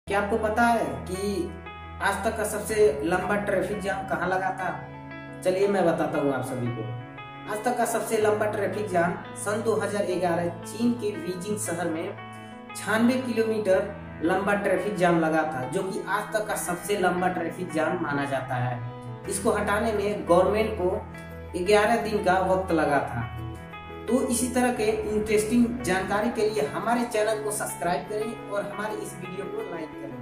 क्या आपको पता है कि आज तक का सबसे लंबा ट्रैफिक जाम कहाँ लगा था? चलिए मैं बताता हूँ आप सभी को। आज तक का सबसे लंबा ट्रैफिक जाम सन 2011 चीन के बीजिंग शहर में 96 किलोमीटर लंबा ट्रैफिक जाम लगा था, जो कि आज तक का सबसे लंबा ट्रैफिक जाम माना जाता है। इसको हटाने में गवर्नमेंट को 11 दिन का वक्त लगा था। तो इसी तरह के इंटरेस्टिंग जानकारी के लिए हमारे चैनल को सब्सक्राइब करें और हमारे इस वीडियो को लाइक करें।